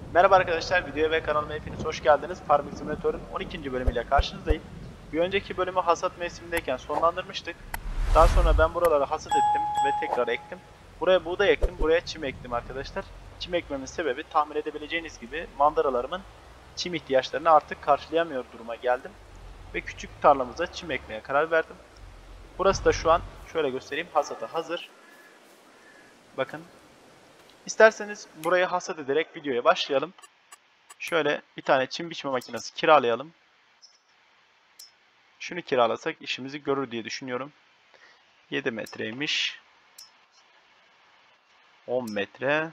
Merhaba arkadaşlar, videoya ve kanalıma hepiniz hoş geldiniz. Farming Simulator'un 12. bölümüyle karşınızdayım. Bir önceki bölümü hasat mevsimindeyken sonlandırmıştık. Daha sonra ben buraları hasat ettim ve tekrar ektim. Buraya buğday ektim, buraya çim ektim arkadaşlar. Çim ekmemin sebebi tahmin edebileceğiniz gibi mandıralarımın çim ihtiyaçlarını artık karşılayamıyor duruma geldim. Ve küçük tarlamıza çim ekmeye karar verdim. Burası da şu an şöyle göstereyim, hasata hazır. Bakın. İsterseniz burayı hasat ederek videoya başlayalım. Şöyle bir tane çim biçme makinesi kiralayalım. Şunu kiralasak işimizi görür diye düşünüyorum. 7 metreymiş. 10 metre.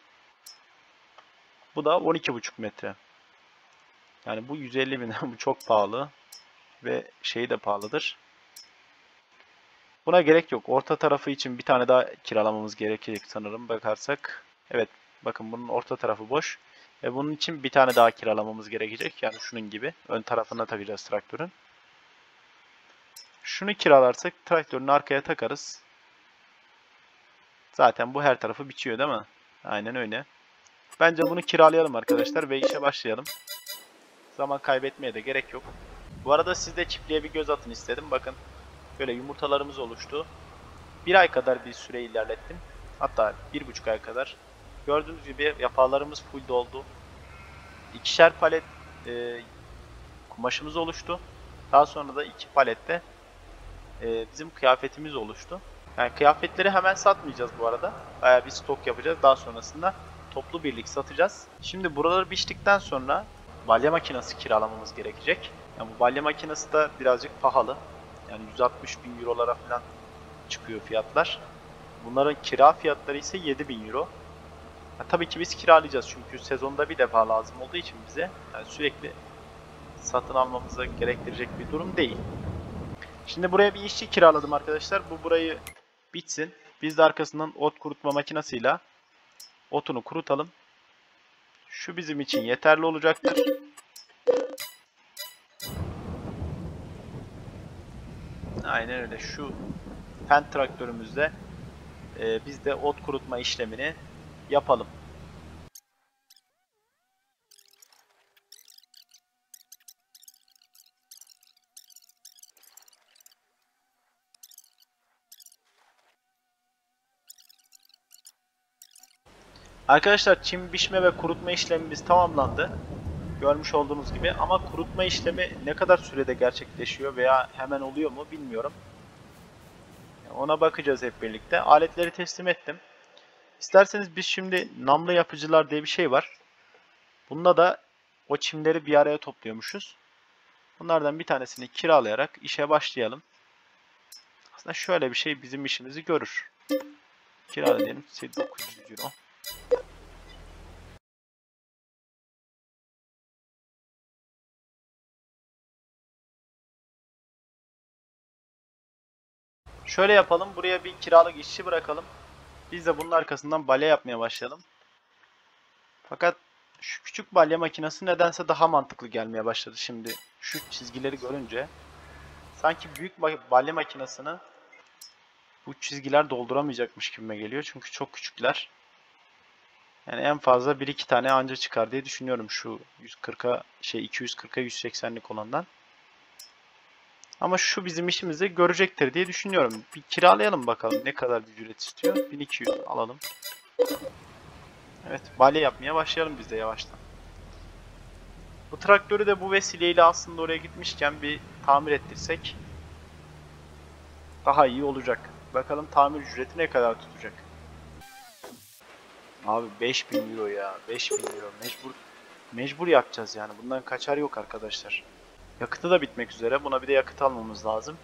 Bu da 12,5 metre. Yani bu 150 bin. Bu çok pahalı. Ve şeyi de pahalıdır. Buna gerek yok. Orta tarafı için bir tane daha kiralamamız gerekecek sanırım bakarsak. Evet. Bakın bunun orta tarafı boş. Ve bunun için bir tane daha kiralamamız gerekecek. Yani şunun gibi. Ön tarafına takacağız traktörün. Şunu kiralarsak traktörün arkaya takarız. Zaten bu her tarafı biçiyor değil mi? Aynen öyle. Bence bunu kiralayalım arkadaşlar ve işe başlayalım. Zaman kaybetmeye de gerek yok. Bu arada siz de çiftliğe bir göz atın istedim. Bakın böyle yumurtalarımız oluştu. Bir ay kadar bir süre ilerlettim. Hatta 1,5 ay kadar. Gördüğünüz gibi yaprağlarımız full doldu. İkişer palet kumaşımız oluştu. Daha sonra da 2 palette bizim kıyafetimiz oluştu. Yani kıyafetleri hemen satmayacağız bu arada. Bayağı bir stok yapacağız. Daha sonrasında toplu birlik satacağız. Şimdi buraları biçtikten sonra balya makinesi kiralamamız gerekecek. Yani bu balya makinesi de birazcık pahalı. Yani 160 bin eurolara falan çıkıyor fiyatlar. Bunların kira fiyatları ise 7 bin euro. Tabii ki biz kiralayacağız çünkü sezonda bir defa lazım olduğu için bize yani sürekli satın almamızı gerektirecek bir durum değil. Şimdi buraya bir işçi kiraladım arkadaşlar. Bu burayı bitsin. Biz de arkasından ot kurutma makinesiyle otunu kurutalım. Şu bizim için yeterli olacaktır. Aynen öyle. Şu pen traktörümüzde biz de ot kurutma işlemini yapalım. Arkadaşlar çim biçme ve kurutma işlemimiz tamamlandı. Görmüş olduğunuz gibi ama kurutma işlemi ne kadar sürede gerçekleşiyor veya hemen oluyor mu bilmiyorum. Ona bakacağız hep birlikte. Aletleri teslim ettim. İsterseniz biz şimdi namlı yapıcılar diye bir şey var. Bunda da o çimleri bir araya topluyormuşuz. Bunlardan bir tanesini kiralayarak işe başlayalım. Aslında şöyle bir şey bizim işimizi görür. Kirala diyelim 900 euro. Şöyle yapalım. Buraya bir kiralık işçi bırakalım. Biz de bunun arkasından balya yapmaya başlayalım. Fakat şu küçük balya makinesi nedense daha mantıklı gelmeye başladı şimdi. Şu çizgileri görünce. Sanki büyük balya makinesini bu çizgiler dolduramayacakmış gibime geliyor. Çünkü çok küçükler. Yani en fazla bir iki tane anca çıkar diye düşünüyorum şu 140'a 240'a 180'lik olandan. Ama şu bizim işimizi görecektir diye düşünüyorum. Bir kiralayalım bakalım ne kadar bir ücret istiyor. 1200 alalım. Evet, balya yapmaya başlayalım biz de yavaştan. Bu traktörü de bu vesileyle aslında oraya gitmişken bir tamir ettirsek daha iyi olacak. Bakalım tamir ücreti ne kadar tutacak. Abi 5000 euro ya. 5000 euro. Mecbur yapacağız yani. Bundan kaçar yok arkadaşlar. Yakıtı da bitmek üzere. Buna bir de yakıt almamız lazım.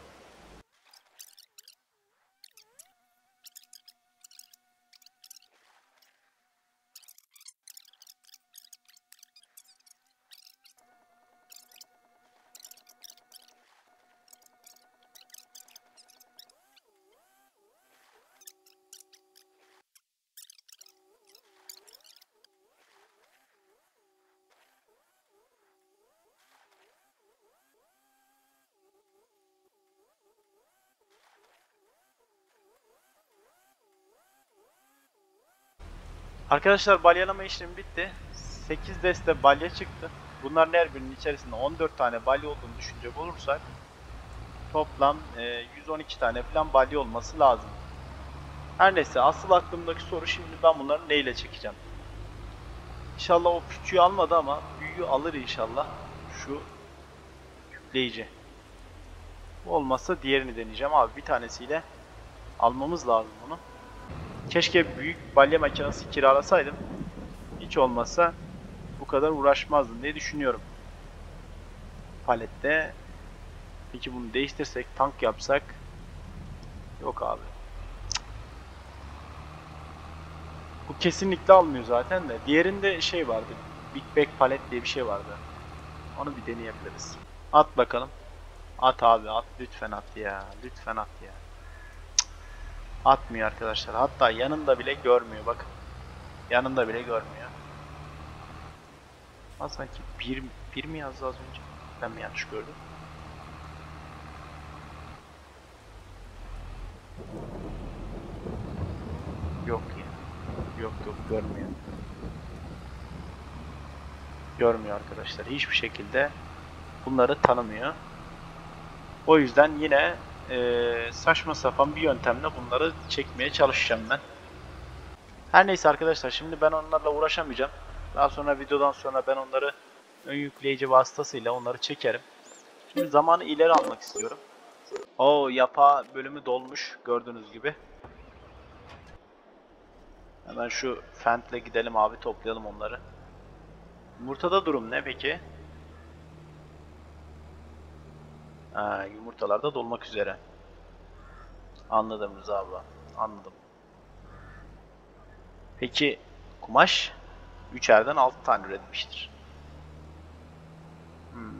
Arkadaşlar balyalama işlemi bitti. 8 deste balya çıktı. Bunların her birinin içerisinde 14 tane balya olduğunu düşünecek olursak toplam 112 tane falan balya olması lazım. Her neyse, asıl aklımdaki soru şimdi ben bunları neyle çekeceğim? İnşallah o küçüğü almadı ama büyüğü alır inşallah. Şu yükleyici. Bu olmazsa diğerini deneyeceğim abi. Bir tanesiyle almamız lazım bunu. Keşke büyük balya makinesi kiralasaydım. Hiç olmazsa bu kadar uğraşmazdım diye düşünüyorum. Palette. Peki bunu değiştirsek, tank yapsak? Yok abi. Bu kesinlikle almıyor zaten de. Diğerinde şey vardı. Big Bag palet diye bir şey vardı. Onu bir deneyebiliriz. At bakalım. At abi, at. Lütfen at ya. Lütfen at ya. Atmıyor arkadaşlar. Hatta yanında bile görmüyor. Bakın. Yanında bile görmüyor. Ha, sanki bir mi yazdı az önce? Ben mi yanlış gördüm? Yok ya. Yok yok, görmüyor. Görmüyor arkadaşlar. Hiçbir şekilde bunları tanımıyor. O yüzden yine saçma sapan bir yöntemle bunları çekmeye çalışacağım ben. Her neyse arkadaşlar, şimdi ben onlarla uğraşamayacağım. Daha sonra videodan sonra ben onları ön yükleyici vasıtasıyla onları çekerim. Şimdi zamanı ileri almak istiyorum. O yapa bölümü dolmuş gördüğünüz gibi. Hemen şu Fent'le gidelim abi, toplayalım onları. Yumurtada durum ne peki? Ha, yumurtalar da dolmak üzere. Anladım Rıza abla. Anladım. Peki kumaş 3'erden 6 tane üretmiştir. Hmm.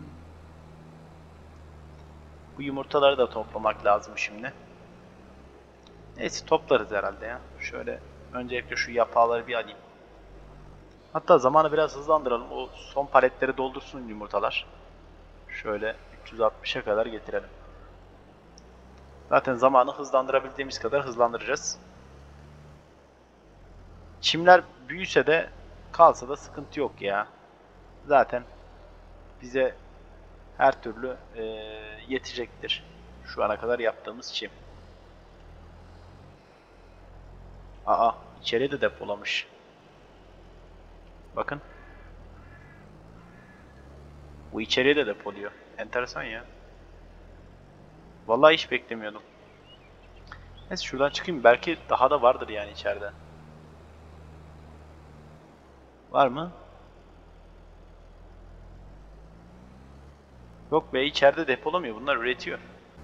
Bu yumurtaları da toplamak lazım şimdi. Neyse, toplarız herhalde ya. Şöyle öncelikle şu yapağları bir alayım. Hatta zamanı biraz hızlandıralım. O son paletleri doldursun yumurtalar. Şöyle 360'a kadar getirelim. Zaten zamanı hızlandırabildiğimiz kadar hızlandıracağız. Çimler büyüse de kalsa da sıkıntı yok ya. Zaten bize her türlü yetecektir. Şu ana kadar yaptığımız çim. Aa, içeri de depolamış. Bakın. Bu içeriye de depoluyor. Enteresan ya. Vallahi hiç beklemiyordum. Neyse, şuradan çıkayım. Belki daha da vardır yani içeride. Var mı? Yok be, içeride depolamıyor. Bunlar üretiyor.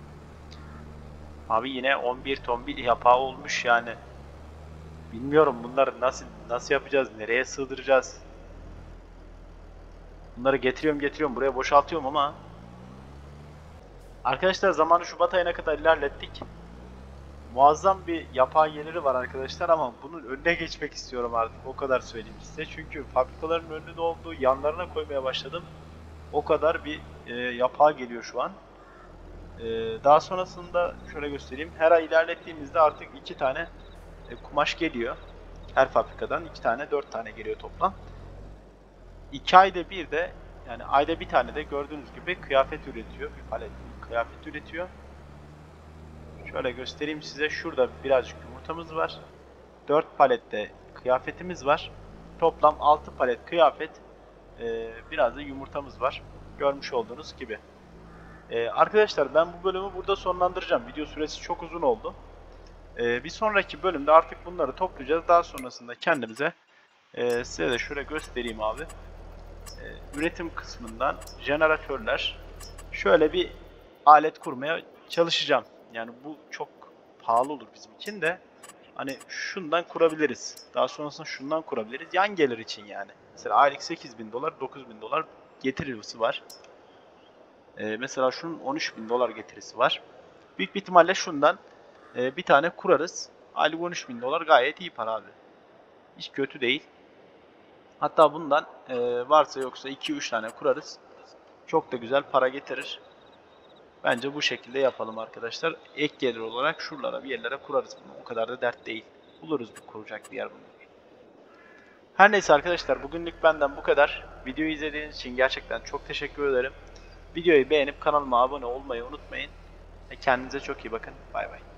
Abi yine 11 ton bir yapağı olmuş yani. Bilmiyorum bunları nasıl yapacağız? Nereye sığdıracağız? Bunları getiriyorum buraya boşaltıyorum ama arkadaşlar, zamanı Şubat ayına kadar ilerlettik. Muazzam bir yapay geliri var arkadaşlar ama bunun önüne geçmek istiyorum artık. O kadar söyleyeyim size. Çünkü fabrikaların önünde doldu. Yanlarına koymaya başladım. O kadar bir yapağı geliyor şu an. Daha sonrasında şöyle göstereyim. Her ay ilerlettiğimizde artık 2 tane kumaş geliyor. Her fabrikadan 2 tane 4 tane geliyor toplam. 2 ayda bir de, yani ayda bir tane de gördüğünüz gibi kıyafet üretiyor. Bir palet kıyafet üretiyor. Şöyle göstereyim size. Şurada birazcık yumurtamız var. 4 palette kıyafetimiz var. Toplam 6 palet kıyafet, biraz da yumurtamız var. Görmüş olduğunuz gibi. Arkadaşlar, ben bu bölümü burada sonlandıracağım. Video süresi çok uzun oldu. Bir sonraki bölümde artık bunları toplayacağız. Daha sonrasında kendimize, size de şöyle göstereyim abi. Üretim kısmından jeneratörler. Şöyle bir alet kurmaya çalışacağım. Yani bu çok pahalı olur bizim için de. Hani şundan kurabiliriz. Daha sonrasında şundan kurabiliriz. Yan gelir için yani. Mesela aylık 8.000 dolar, 9.000 dolar getirisi var. Mesela şunun 13.000 dolar getirisi var. Büyük bir ihtimalle şundan bir tane kurarız. Aylık 13.000 dolar gayet iyi para abi. Hiç kötü değil. Hatta bundan varsa yoksa 2-3 tane kurarız. Çok da güzel para getirir. Bence bu şekilde yapalım arkadaşlar. Ek gelir olarak şuralara bir yerlere kurarız bunu. O kadar da dert değil. Buluruz bir kuracak bir yer bunu. Her neyse arkadaşlar, bugünlük benden bu kadar. Videoyu izlediğiniz için gerçekten çok teşekkür ederim. Videoyu beğenip kanalıma abone olmayı unutmayın. Kendinize çok iyi bakın. Bay bay.